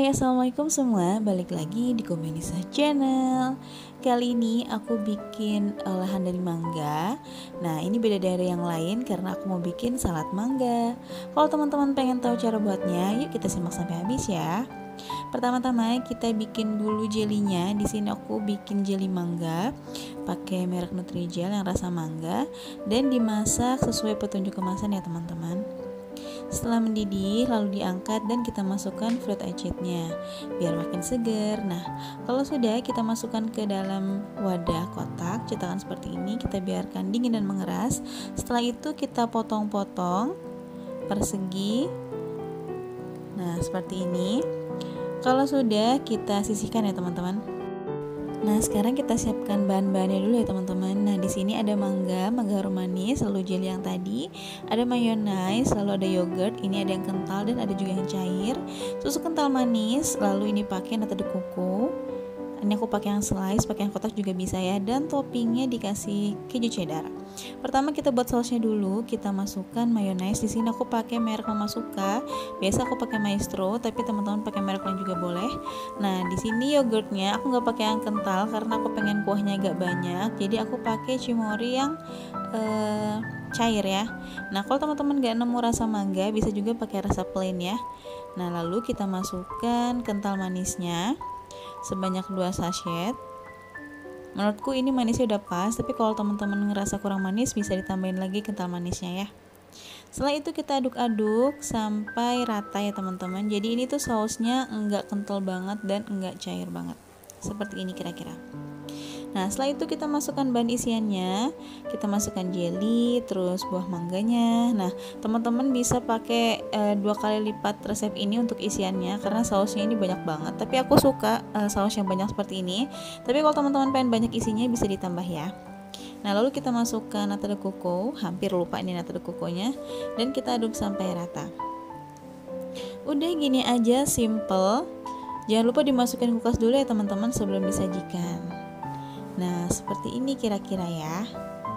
Hai, assalamualaikum semua. Balik lagi di Komenisa Channel. Kali ini aku bikin olahan dari mangga. Nah, ini beda dari yang lain karena aku mau bikin salad mangga. Kalau teman-teman pengen tahu cara buatnya, yuk kita simak sampai habis ya. Pertama-tama kita bikin dulu jelinya. Di sini aku bikin jeli mangga pakai merek Nutrijel yang rasa mangga dan dimasak sesuai petunjuk kemasan ya teman-teman. Setelah mendidih lalu diangkat dan kita masukkan fruit acidnya biar makin segar. Nah, kalau sudah kita masukkan ke dalam wadah kotak cetakan seperti ini, kita biarkan dingin dan mengeras. Setelah itu kita potong-potong persegi. Nah, seperti ini. Kalau sudah kita sisihkan ya teman-teman. Nah, sekarang kita siapkan bahan-bahannya dulu ya teman-teman. Nah, di sini ada mangga harum manis, lalu jeli yang tadi, ada mayonnaise, lalu ada yogurt, ini ada yang kental dan ada juga yang cair, susu kental manis, lalu ini pakai nata de coco. Ini aku pakai yang slice, pakai yang kotak juga bisa ya, dan toppingnya dikasih keju cheddar. Pertama kita buat sausnya dulu, kita masukkan mayonnaise. Di sini aku pakai merek Mama Suka. Biasa aku pakai Maestro, tapi teman-teman pakai merek lain juga boleh. Nah, di sini yogurtnya aku nggak pakai yang kental karena aku pengen kuahnya agak banyak. Jadi aku pakai Cimory yang cair ya. Nah, kalau teman-teman nggak nemu rasa mangga, bisa juga pakai rasa plain ya. Nah, lalu kita masukkan kental manisnya sebanyak 2 sachet. Menurutku ini manisnya udah pas, tapi kalau teman-teman ngerasa kurang manis bisa ditambahin lagi kental manisnya ya. Setelah itu kita aduk-aduk sampai rata ya teman-teman. Jadi ini tuh sausnya enggak kental banget dan enggak cair banget. Seperti ini kira-kira. Nah, setelah itu kita masukkan bahan isiannya, kita masukkan jelly, terus buah mangganya. Nah, teman-teman bisa pakai 2 kali lipat resep ini untuk isiannya karena sausnya ini banyak banget. Tapi aku suka saus yang banyak seperti ini. Tapi kalau teman-teman pengen banyak isinya bisa ditambah ya. Nah, lalu kita masukkan nata de coco, hampir lupa ini nata de coconya, dan kita aduk sampai rata. Udah gini aja, simple. Jangan lupa dimasukin kulkas dulu ya teman-teman sebelum disajikan. Nah, seperti ini kira-kira ya.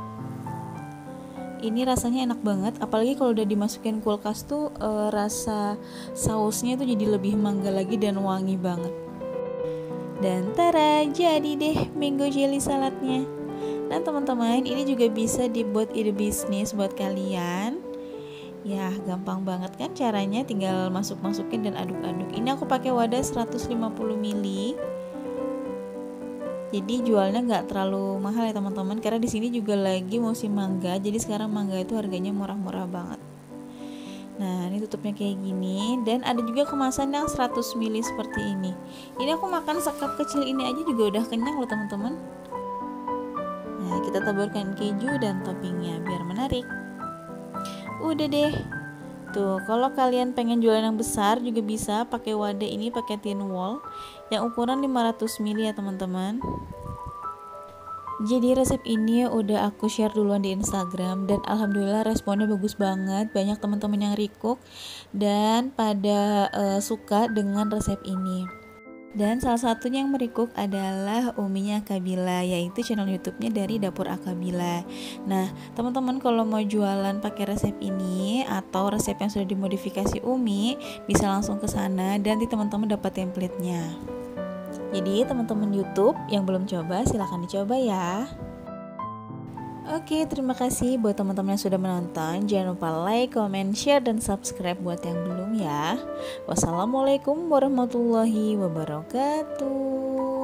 Ini rasanya enak banget, apalagi kalau udah dimasukin kulkas tuh rasa sausnya tuh jadi lebih mangga lagi dan wangi banget. Dan tara, jadi deh mango jelly saladnya. Nah teman-teman, ini juga bisa dibuat ide bisnis buat kalian. Ya, gampang banget kan caranya, tinggal masukin dan aduk-aduk. Ini aku pakai wadah 150 ml. Jadi jualnya nggak terlalu mahal ya teman-teman, karena di sini juga lagi musim mangga. Jadi sekarang mangga itu harganya murah-murah banget. Nah, ini tutupnya kayak gini, dan ada juga kemasan yang 100 ml seperti ini. Ini aku makan sekap kecil ini aja juga udah kenyang loh teman-teman. Nah, kita taburkan keju dan toppingnya biar menarik. Udah deh. Tuh, kalau kalian pengen jualan yang besar juga bisa pakai wadah ini, pakai tin wall yang ukuran 500 ml ya teman-teman. Jadi resep ini udah aku share duluan di Instagram dan alhamdulillah responnya bagus banget. Banyak teman-teman yang request dan pada suka dengan resep ini. Dan salah satunya yang merequest adalah Uminya Akabila, yaitu channel YouTube-nya dari Dapur Akabila. Nah, teman-teman kalau mau jualan pakai resep ini atau resep yang sudah dimodifikasi Umi, bisa langsung ke sana dan nanti teman-teman dapat template-nya. Jadi, teman-teman YouTube yang belum coba silahkan dicoba ya. Oke, terima kasih buat teman-teman yang sudah menonton. Jangan lupa like, comment, share, dan subscribe buat yang belum ya. Wassalamualaikum warahmatullahi wabarakatuh.